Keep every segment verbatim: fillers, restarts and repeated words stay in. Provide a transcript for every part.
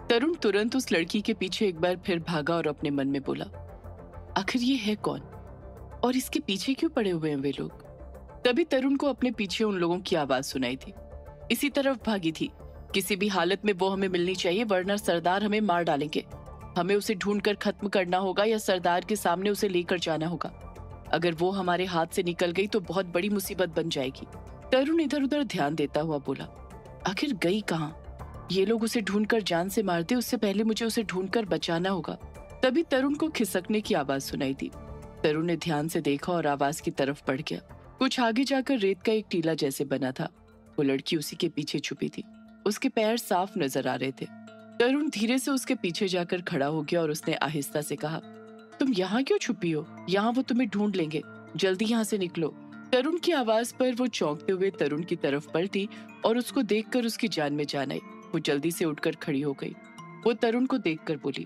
तरुण तुरंत उस लड़की के पीछे एक बार फिर भागा और अपने मन में बोला, आखिर ये है कौन और इसके पीछे क्यों पड़े हुए हैं वे लोग। तभी तरुण को अपने पीछे उन लोगों की आवाज सुनाई थी। इसी तरफ भागी थी। किसी भी हालत में वो हमें मिलनी चाहिए, वरना सरदार हमें मार डालेंगे। हमें उसे ढूंढकर खत्म करना होगा या सरदार के सामने उसे लेकर जाना होगा। अगर वो हमारे हाथ से निकल गई तो बहुत बड़ी मुसीबत बन जाएगी। तरुण इधर उधर ध्यान देता हुआ बोला, आखिर गई कहाँ? ये लोग उसे ढूंढकर जान से मारते, उससे पहले मुझे उसे ढूंढकर बचाना होगा। तभी तरुण को खिसकने की आवाज सुनाई दी। तरुण ने ध्यान से देखा और आवाज की तरफ बढ़ गया। कुछ आगे जाकर रेत का एक टीला जैसे बना था। वो लड़की उसी के पीछे छुपी थी। उसके पैर साफ नजर आ रहे थे। तरुण धीरे से उसके पीछे जाकर खड़ा हो गया और उसने आहिस्ता से कहा, तुम यहाँ क्यों छुपी हो? यहाँ वो तुम्हें ढूंढ लेंगे, जल्दी यहाँ से निकलो। तरुण की आवाज पर वो चौंकते हुए तरुण की तरफ पलटी और उसको देखकर उसकी जान में जान आई। वो जल्दी से उठकर खड़ी हो गई। वो तरुण को देखकर बोली,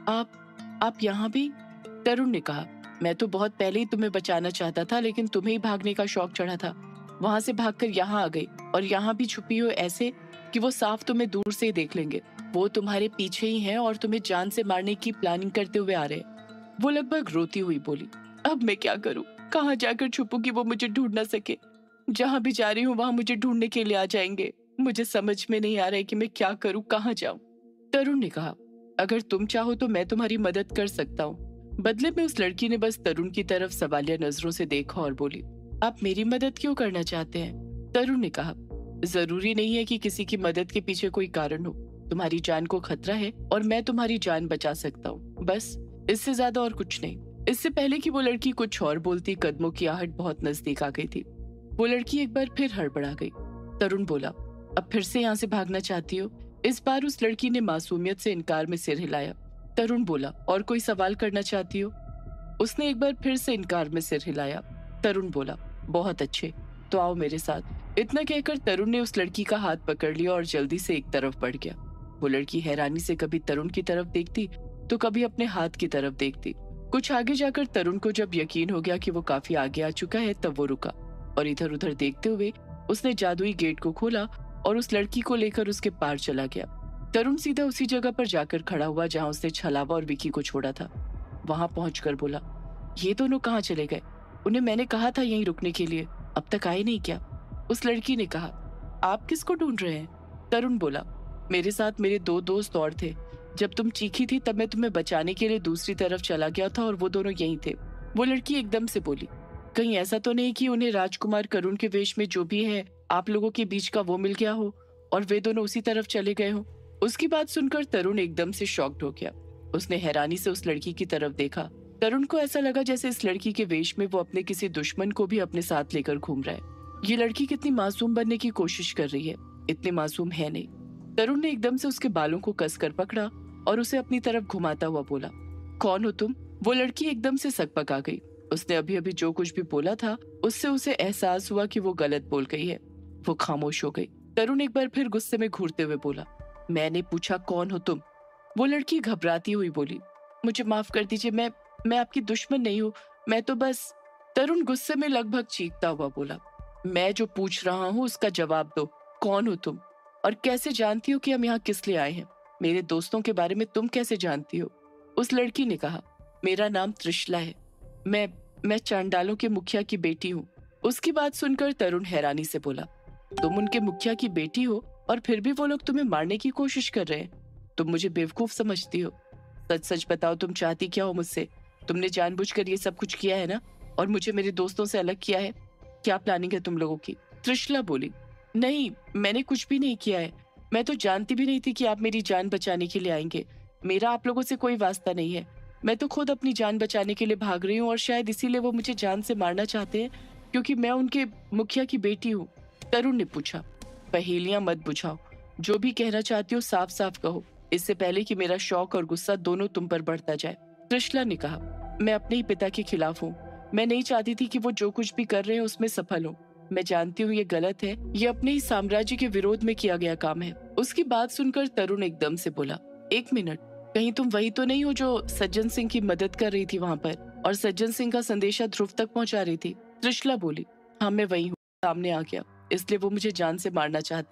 आप आप यहाँ भी? तरुण ने कहा, मैं तो बहुत पहले ही तुम्हें बचाना चाहता था, लेकिन तुम्हें ही भागने का शौक चढ़ा था। वहां से भागकर यहाँ आ गई और यहाँ भी छुपी हो ऐसे कि वो साफ तुम्हें दूर से ही देख लेंगे। वो तुम्हारे पीछे ही हैं और तुम्हें जान से मारने की प्लानिंग करते हुए आ रहे हैं। वो लगभग रोती हुई बोली, अब मैं क्या करूं? कहाँ जाकर छुपूं कि वो मुझे ढूंढ ना सके? जहां भी जा रही हूँ वहां मुझे ढूंढने के लिए आ जाएंगे। मुझे समझ में नहीं आ रहा है कि मैं क्या करूं, कहाँ जाऊं। तरुण ने कहा, अगर तुम चाहो तो मैं तुम्हारी मदद कर सकता हूँ। बदले में उस लड़की ने बस तरुण की तरफ सवालिया नजरों से देखा और बोली, आप मेरी मदद क्यों करना चाहते हैं? तरुण ने कहा, जरूरी नहीं है कि किसी की मदद के पीछे कोई कारण हो। तुम्हारी जान को खतरा है और मैं तुम्हारी जान बचा सकता हूँ, बस इससे ज्यादा और कुछ नहीं। इससे पहले कि वो लड़की कुछ और बोलती, कदमों की आहट बहुत नजदीक आ गई थी। वो लड़की एक बार फिर हड़बड़ा गई। तरुण बोला, अब फिर से यहाँ से भागना चाहती हो? इस बार उस लड़की ने मासूमियत से इनकार में सिर हिलाया। तरुण बोला, और कोई सवाल करना चाहती हो? उसने एक बार फिर से इनकार में सिर हिलाया। तरुण बोला, बहुत अच्छे, तो आओ मेरे साथ। इतना कहकर तरुण ने उस लड़की का हाथ पकड़ लिया और जल्दी से एक तरफ बढ़ गया। वो लड़की हैरानी से कभी तरुण की तरफ देखती तो कभी अपने हाथ की तरफ देखती। कुछ आगे जाकर तरुण को जब यकीन हो गया कि वो काफी आगे आ चुका है, तब वो रुका और इधर उधर देखते हुए उसने जादुई गेट को खोला और उस लड़की को लेकर उसके पार चला गया। तरुण सीधा उसी जगह पर जाकर खड़ा हुआ जहाँ उसने छलावा और विकी को छोड़ा था। वहां पहुंचकर बोला, ये दोनों कहाँ चले गए? उन्हें मैंने कहा था यहीं रुकने के लिए, अब तक आए नहीं क्या? उस लड़की ने कहा, आप किसको ढूंढ रहे हैं? तरुण बोला, मेरे साथ मेरे दो दोस्त और थे। जब तुम चीखी थी तब मैं तुम्हें बचाने के लिए दूसरी तरफ चला गया था और वो दोनों यहीं थे। वो लड़की एकदम से बोली, कहीं ऐसा तो नहीं कि उन्हें राजकुमार करुण के वेश में जो भी है आप लोगों के बीच का वो मिल गया हो और वे दोनों उसी तरफ चले गए हो? उसकी बात सुनकर तरुण एकदम से शॉक्ड हो गया। उसने हैरानी से उस लड़की की तरफ देखा। तरुण को ऐसा लगा जैसे इस लड़की के वेश में वो अपने किसी दुश्मन को भी अपने साथ लेकर घूम रहा है। ये लड़की कितनी मासूम बनने की कोशिश कर रही है, इतनी मासूम है नहीं। तरुण ने एकदम से उसके बालों को कसकर पकड़ा और उसे अपनी तरफ घुमाता हुआ बोला, कौन हो तुम? वो लड़की एकदम से सकपका गई। उसने अभी अभी जो कुछ भी बोला था उससे उसे एहसास हुआ कि वो गलत बोल गई है। वो खामोश हो गई। तरुण एक बार फिर गुस्से में घूरते हुए बोला, मैंने पूछा कौन हो तुम? वो लड़की घबराती हुई बोली, मुझे माफ कर दीजिए, मैं मैं आपकी दुश्मन नहीं हूँ, मैं तो बस। तरुण गुस्से में लगभग चीखता हुआ बोला, मैं जो पूछ रहा हूँ उसका जवाब दो। कौन हो तुम और कैसे जानती हो कि हम यहाँ किस लिए आए हैं? मेरे दोस्तों के बारे में तुम कैसे जानती हो? उस लड़की ने कहा, मेरा नाम त्रिशला है, मैं मैं चांडालों के मुखिया की बेटी हूँ। उसकी बात सुनकर तरुण हैरानी से बोला, तुम उनके मुखिया की बेटी हो और फिर भी वो लोग तुम्हें मारने की कोशिश कर रहे हैं? तुम मुझे बेवकूफ समझती हो? सच सच बताओ, तुम चाहती क्या हो मुझसे? तुमने जानबूझकर ये सब कुछ किया है ना, और मुझे मेरे दोस्तों से अलग किया है? क्या प्लानिंग है तुम लोगों की? त्रिशला बोली, नहीं, मैंने कुछ भी नहीं किया है। मैं तो जानती भी नहीं थी कि आप मेरी जान बचाने के लिए आएंगे। मेरा आप लोगों से कोई वास्ता नहीं है। मैं तो खुद अपनी जान बचाने के लिए भाग रही हूँ और शायद इसीलिए वो मुझे जान से मारना चाहते हैं, क्योंकि मैं उनके मुखिया की बेटी हूँ। तरुण ने पूछा, पहेलियां मत बुझाओ, जो भी कहना चाहती हो साफ साफ कहो, इससे पहले कि मेरा शौक और गुस्सा दोनों तुम पर बढ़ता जाए। त्रिशला ने कहा, मैं अपने ही पिता के खिलाफ हूँ। मैं नहीं चाहती थी कि वो जो कुछ भी कर रहे हैं उसमें सफल हो। मैं जानती हूँ ये गलत है, ये अपने ही साम्राज्य के विरोध में किया गया काम है। उसकी बात सुनकर तरुण एकदम से बोला, एक मिनट, कहीं तुम वही तो नहीं हो जो सज्जन सिंह की मदद कर रही थी वहाँ पर और सज्जन सिंह का संदेशा ध्रुव तक पहुँचा रही थी? त्रिशला बोली, हाँ मैं वही हूँ। सामने आ गया, इसलिए वो मुझे जान से मारना चाहते हैं।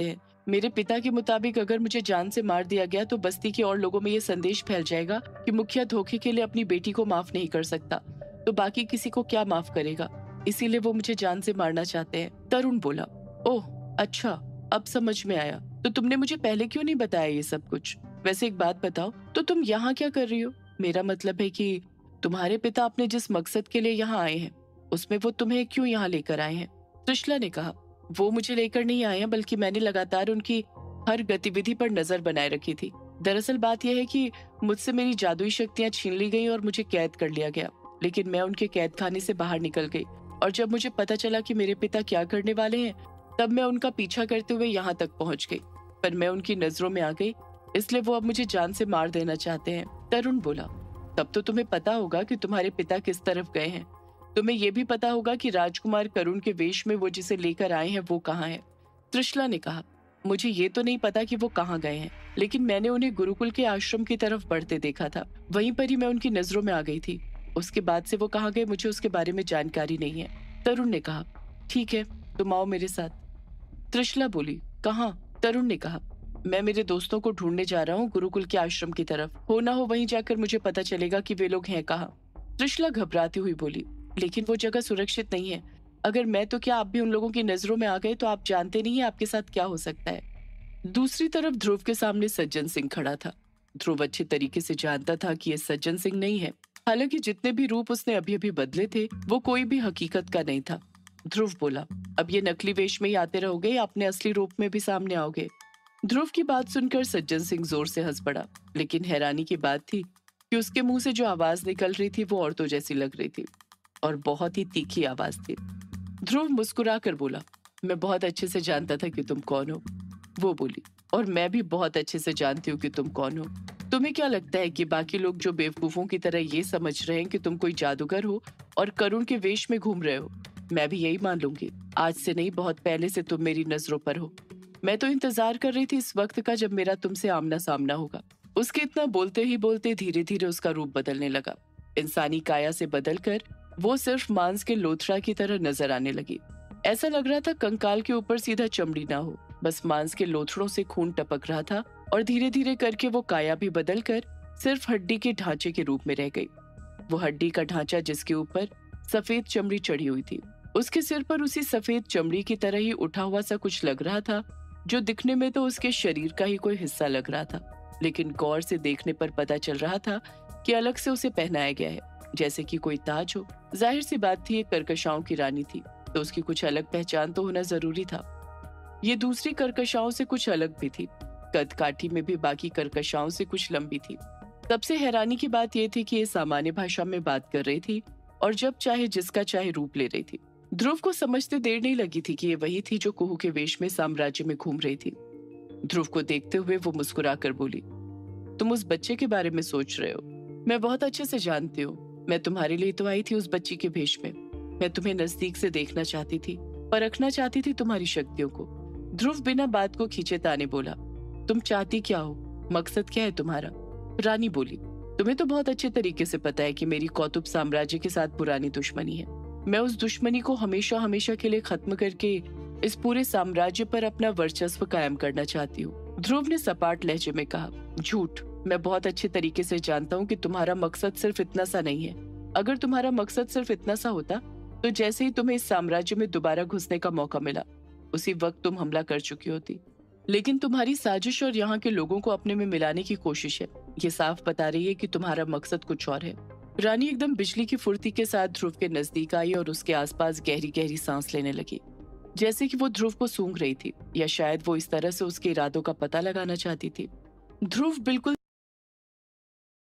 मेरे पिता के मुताबिक अगर मुझे जान से मार दिया गया तो बस्ती के और लोगों में ये संदेश फैल जाएगा कि मुखिया धोखे के लिए अपनी बेटी को माफ नहीं कर सकता, तो बाकी किसी को क्या माफ करेगा। इसीलिए वो मुझे जान से मारना चाहते हैं। तरुण बोला, ओह अच्छा, अब समझ में आया। तो तुमने मुझे पहले क्यों नहीं बताया ये सब कुछ? वैसे एक बात बताओ, तो तुम यहाँ क्या कर रही हो? मेरा मतलब है कि तुम्हारे पिता अपने जिस मकसद के लिए यहाँ आए हैं उसमें वो तुम्हें क्यों यहाँ लेकर आए हैं? त्रिशला ने कहा, वो मुझे लेकर नहीं आए हैं, बल्कि मैंने लगातार उनकी हर गतिविधि पर नजर बनाए रखी थी। दरअसल बात यह है कि मुझसे मेरी जादुई शक्तियां छीन ली गई और मुझे कैद कर लिया गया, लेकिन मैं उनके कैद खाने से बाहर निकल गई और जब मुझे पता चला कि मेरे पिता क्या करने वाले हैं तब मैं उनका पीछा करते हुए यहाँ तक पहुँच गई, पर मैं उनकी नजरों में आ गई, इसलिए वो अब मुझे जान से मार देना चाहते हैं। तरुण बोला, तब तो तुम्हें पता होगा कि तुम्हारे पिता किस तरफ गए हैं। तुम्हें यह भी पता होगा कि राजकुमार करुण के वेश में वो जिसे लेकर आए हैं वो कहाँ है? त्रिशला ने कहा, मुझे ये तो नहीं पता कि वो कहाँ गए हैं, लेकिन मैंने उन्हें गुरुकुल के आश्रम की तरफ बढ़ते देखा था। वहीं पर ही मैं उनकी नजरों में आ गई थी। उसके बाद से वो कहाँ गए मुझे उसके बारे में जानकारी नहीं है। तरुण ने कहा, ठीक है, तुम आओ मेरे साथ। त्रिशला बोली, कहाँ? तरुण ने कहा, मैं मेरे दोस्तों को ढूंढने जा रहा हूँ गुरुकुल के आश्रम की तरफ। हो ना हो वहीं जाकर मुझे पता चलेगा कि वे लोग हैं कहाँ। त्रिशला घबराती हुई बोली, लेकिन वो जगह सुरक्षित नहीं है। अगर मैं तो क्या आप भी उन लोगों की नजरों में आ गए तो आप जानते नहीं है आपके साथ क्या हो सकता है। दूसरी तरफ ध्रुव के सामने सज्जन सिंह खड़ा था। ध्रुव अच्छे तरीके से जानता था कि ये सज्जन सिंह नहीं है। हालांकि जितने भी रूप उसने अभी अभी बदले थे वो कोई भी हकीकत का नहीं था। ध्रुव बोला, अब ये नकली वेश में ही आते रहोगे या अपने असली रूप में भी सामने आओगे? ध्रुव की बात सुनकर सज्जन सिंह जोर से हंस पड़ा, लेकिन हैरानी की बात थी कि उसके मुंह से जो आवाज निकल रही थी वो औरतों जैसी लग रही थी और बहुत ही तीखी आवाज थी। ध्रुव मुस्कुरा कर बोला, मैं बहुत अच्छे से जानता था कि तुम कौन हो। वो बोली, और मैं भी बहुत अच्छे से जानती हूँ कि तुम कौन हो। तुम्हें क्या लगता है कि बाकी लोग जो बेवकूफों की तरह ये समझ रहे हैं कि तुम कोई जादूगर हो और करुण के वेश में घूम रहे हो? मैं भी यही मान लूंगी। आज से नहीं, बहुत पहले से तुम मेरी नजरों पर हो। मैं तो इंतजार कर रही थी इस वक्त का जब मेरा तुमसे आमना सामना होगा। उसके इतना बोलते ही बोलते धीरे धीरे उसका रूप बदलने लगा। इंसानी काया से बदलकर वो सिर्फ मांस के लोथड़ा की तरह नजर आने लगी। ऐसा लग रहा था कंकाल के ऊपर सीधा चमड़ी ना हो, बस मांस के लोथड़ों से खून टपक रहा था और धीरे धीरे करके वो काया भी बदलकर सिर्फ हड्डी के ढांचे के रूप में रह गई। वो हड्डी का ढांचा जिसके ऊपर सफेद चमड़ी चढ़ी हुई थी, उसके सिर पर उसी सफेद चमड़ी की तरह ही उठा हुआ सा कुछ लग रहा था, जो दिखने में तो उसके शरीर का ही कोई हिस्सा लग रहा था, लेकिन गौर से देखने पर पता चल रहा था कि अलग से उसे पहनाया गया है, जैसे कि कोई ताज हो। जाहिर सी बात थी, ये कर्कशाओं की रानी थी तो उसकी कुछ अलग पहचान तो होना जरूरी था। ये दूसरी कर्कशाओं से कुछ अलग भी थी, कद काठी में भी बाकी कर्कशाओं से कुछ लंबी थी। सबसे हैरानी की बात यह थी कि ये सामान्य भाषा में बात कर रही थी और जब चाहे जिसका चाहे रूप ले रही थी। ध्रुव को समझते देर नहीं लगी थी कि ये वही थी जो कुहू के वेश में साम्राज्य में घूम रही थी। ध्रुव को देखते हुए वो मुस्कुरा कर बोली, तुम उस बच्चे के बारे में सोच रहे हो? मैं बहुत अच्छे से जानती हूँ। मैं तुम्हारे लिए तो आई थी उस बच्ची के भेष में। मैं तुम्हें नजदीक से देखना चाहती थी, परखना चाहती थी तुम्हारी शक्तियों को। ध्रुव बिना बात को खींचे ताने बोला, तुम चाहती क्या हो? मकसद क्या है तुम्हारा? रानी बोली, तुम्हें तो बहुत अच्छे तरीके से पता है कि मेरी कौतुब साम्राज्य के साथ पुरानी दुश्मनी है। मैं उस दुश्मनी को हमेशा हमेशा के लिए खत्म करके इस पूरे साम्राज्य पर अपना वर्चस्व कायम करना चाहती हूँ। ध्रुव ने सपाट लहजे में कहा, झूठ। मैं बहुत अच्छे तरीके से जानता हूँ कि तुम्हारा मकसद सिर्फ इतना सा नहीं है। अगर तुम्हारा मकसद सिर्फ इतना सा होता तो जैसे ही तुम्हें इस साम्राज्य में दोबारा घुसने का मौका मिला उसी वक्त तुम हमला कर चुकी होती। लेकिन तुम्हारी साजिश और यहाँ के लोगों को अपने में मिलाने की कोशिश है। ये साफ बता रही है कि तुम्हारा मकसद कुछ और है। रानी एकदम बिजली की फुर्ती के साथ ध्रुव के नजदीक आई और उसके आसपास गहरी गहरी सांस लेने लगी, जैसे कि वो ध्रुव को सूंघ रही थी या शायद वो इस तरह से उसके इरादों का पता लगाना चाहती थी। ध्रुव बिल्कुल